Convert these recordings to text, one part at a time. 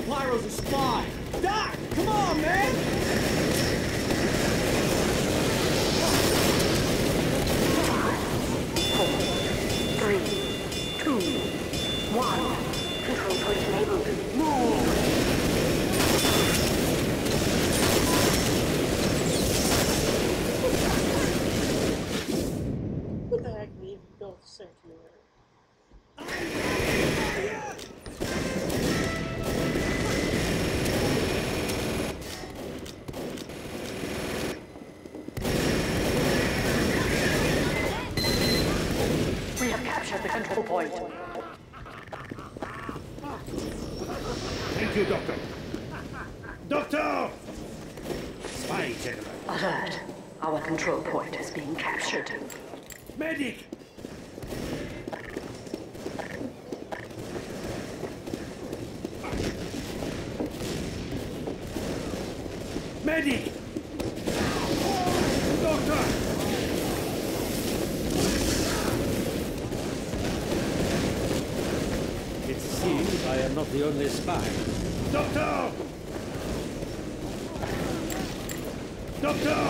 Pyro's a spy! Doc, come on, man! 3, 2, 1. Control point enabled. Move! What the heck, we built a sanctuary? We have captured the control point. Thank you, Doctor. Doctor! Spy, gentlemen. Alert. Our control point is being captured. Medic! Medic! Doctor! It seems I am not the only spy. Doctor! Doctor!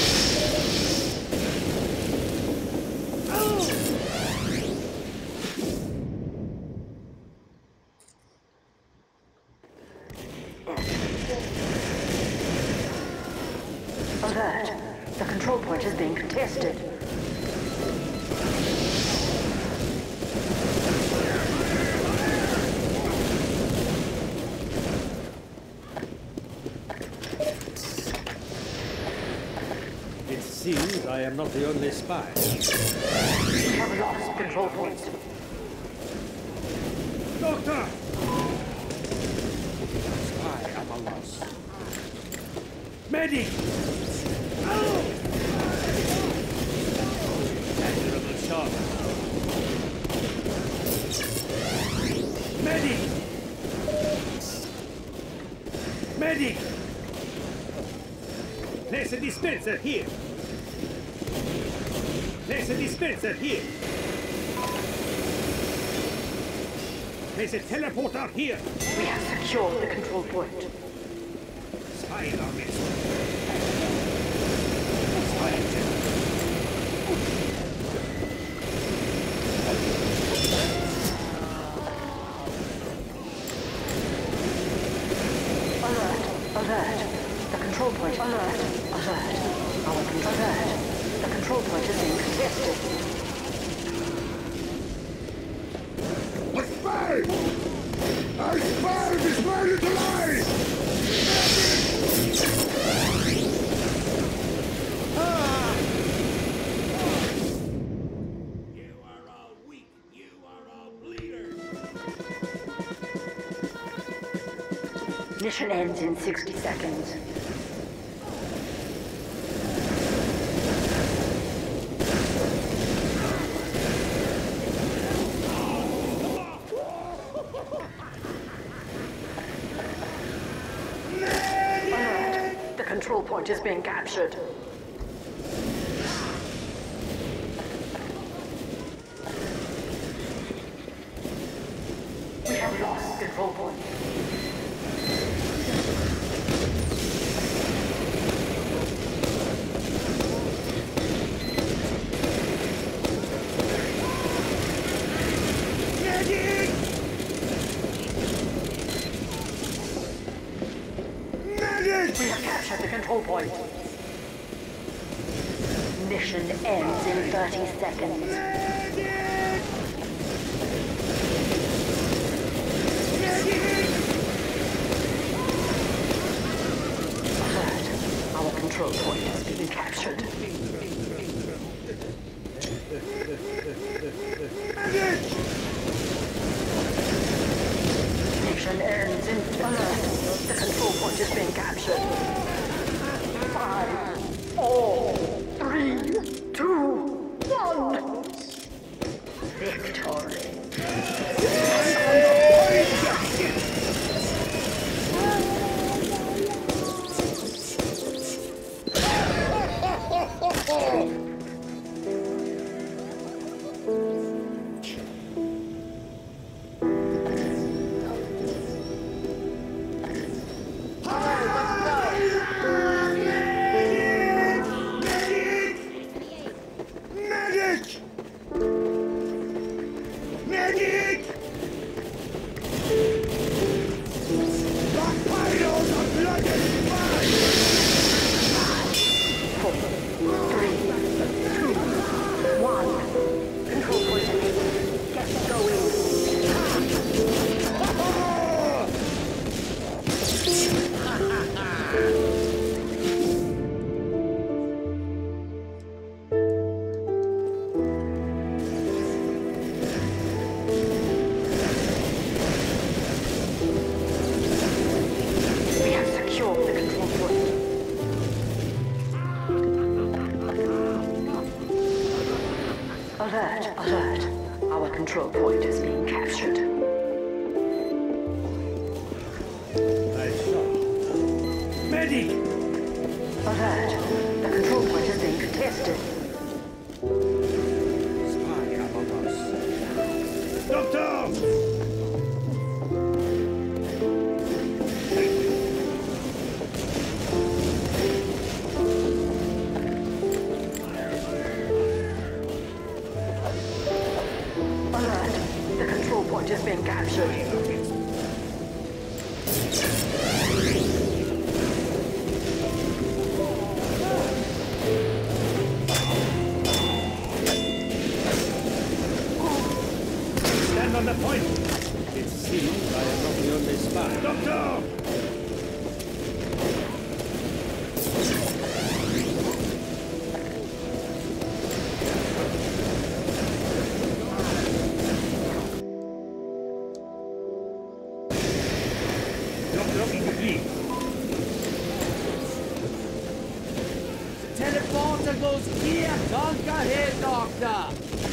Alert. The control point is being contested. It seems I am not the only spy. We have lost control point. Doctor! I am a loss. Medic! Admirable shot. Medic! Medic! Place a dispenser here. Place a dispenser here. Place a teleporter here. We have secured the control point. Spy on this. Spy gentlemen. Alert. The control point. Alert. Our control. Alert. The control point is being contested. A spy! I spy this man to lie! You are all weak. You are all bleeders. Mission ends in 60 seconds. Alert. The control point is being captured. We have lost control point. We have captured the control point. Mission ends in 30 seconds. Alert. Our control point has been captured. Mission ends in... Alert. The control point is being captured. 5, 4, 3, 2, 1. Our control point is being captured. Nice shot. Medic! Alert. The control point is being contested. Spy among us. Doctor! Alert. The control point is being captured. Stand on the point! It seems I am not the only spy. Doctor! Teleporter goes here! Don't ahead, Doctor!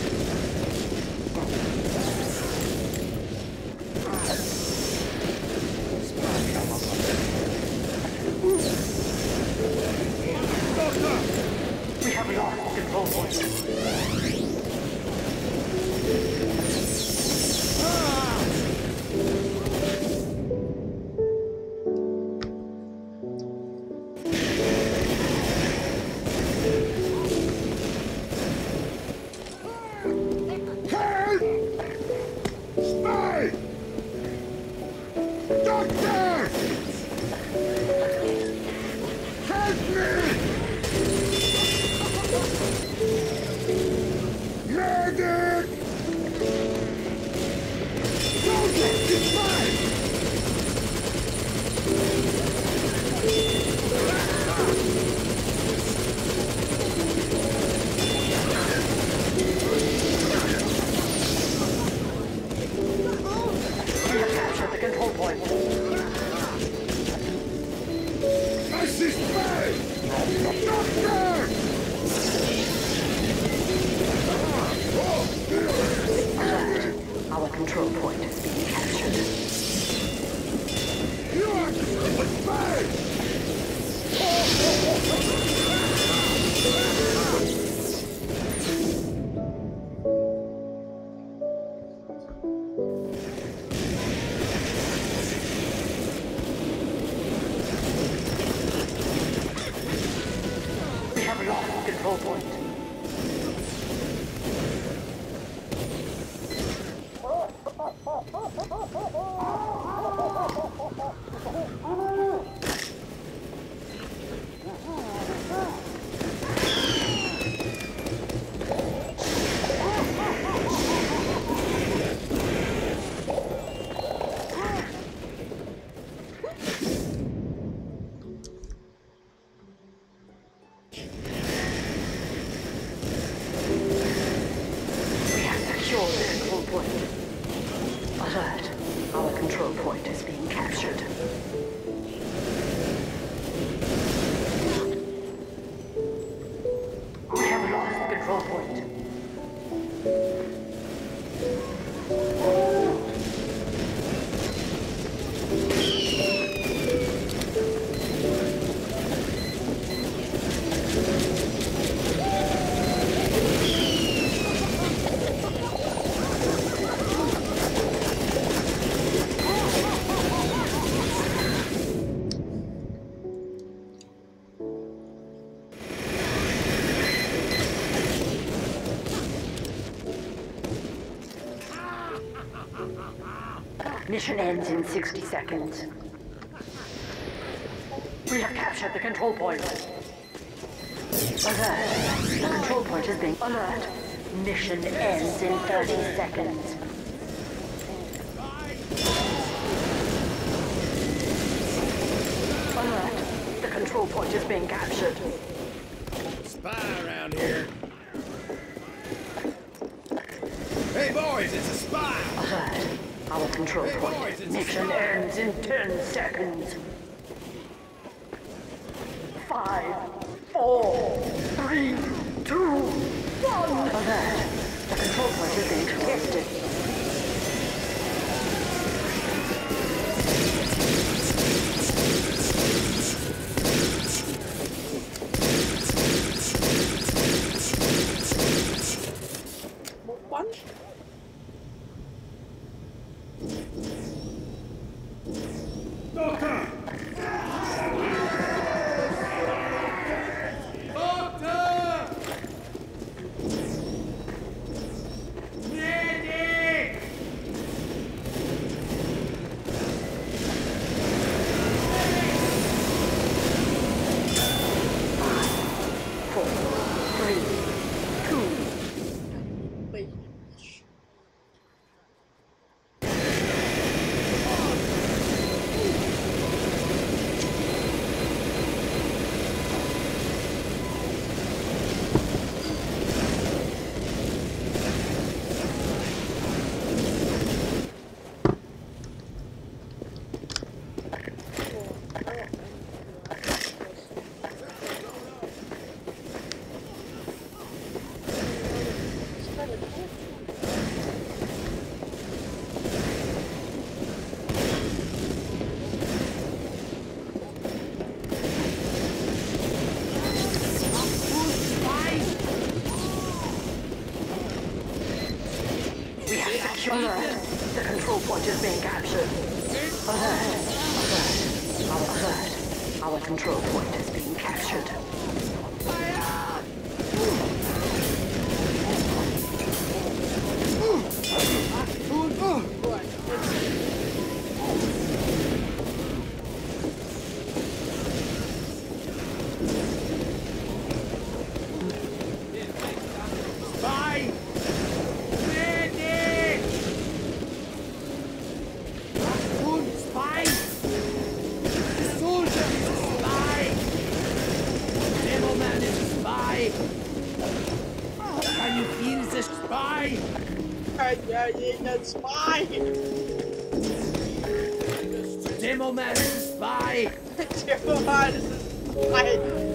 We have lost control point. Spy! Doctor! Help me! Medic! Doctor, it's mine! We have captured the control point. I see spy! Doctor! Alert. Our control point is being captured. You are a spy! We have lost control point. We have secured the control point. Alert. Our control point is being captured. We have lost the control point. Mission ends in 60 seconds. We have captured the control point. Alert. The control point is being... Alert. Mission ends in 30 seconds. Alert. The control point is being captured. Spy around here. Hey boys, it's a spy! Alert. Our control Hey, point. boys, it's Mission a- ends in 10 seconds. 5, 4, 3, 2, 1. Alert. The control point is being contested. Doctor! Doctor! Medic! 4, 3, 2. Wait. We have secured it. The control point is being captured. Alert! Alert! Our control point is being captured. Spy! Medic! Raccoon spy! The soldier is a spy! Demo man is a spy! Can you feel the spy? That's fine. Demo man is a spy! Come on, this is fine.